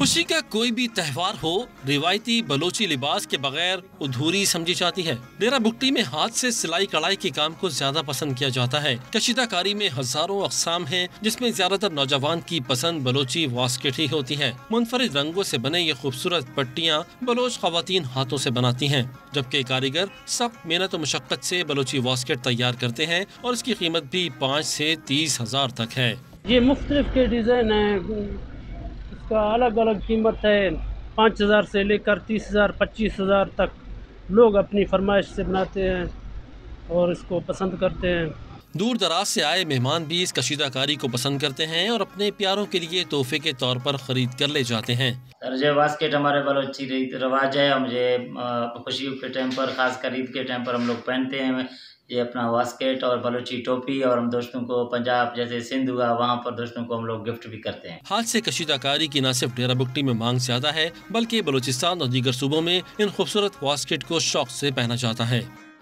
खुशी का कोई भी त्योहार हो, रिवायती बलोची लिबास के बगैर अधूरी समझी जाती है। डेरा बुगटी में हाथ से सिलाई कढ़ाई के काम को ज्यादा पसंद किया जाता है। कशीदाकारी में हजारों अक़साम हैं, जिसमें ज्यादातर नौजवान की पसंद बलोची वास्केट ही होती है। मुनफरिद रंगों से बने ये खूबसूरत पट्टियाँ बलोच ख़वातीन हाथों से बनाती हैं, जबकि कारीगर सख्त मेहनत और मशक्कत से बलोची वास्केट तैयार करते हैं और इसकी कीमत भी 5 से 30 हजार तक है। ये मुख्तलिफ के डिज़ाइन है, इसका अलग अलग कीमत है। 5,000 से लेकर 30,000 25,000 तक लोग अपनी फरमाइश से बनाते हैं और इसको पसंद करते हैं। दूर दराज से आए मेहमान भी इस कशीदाकारी को पसंद करते हैं और अपने प्यारों के लिए तोहफे के तौर पर खरीद कर ले जाते हैं। सर जो बास्केट हमारे बलोची रवाज है, मुझे खुशियों के टाइम पर, खास कर ईद के टाइम पर हम लोग पहनते हैं ये अपना बास्केट और बलोची टोपी। और हम दोस्तों को पंजाब जैसे सिंध हुआ, वहाँ पर दोस्तों को हम लोग गिफ्ट भी करते हैं। हाथ से कशीदाकारी की न सिर्फ डेरा बुगटी में मांग ज्यादा है, बल्कि बलूचिस्तान और दीगर सूबों में इन खूबसूरत बास्केट को शौक से पहना जाता है।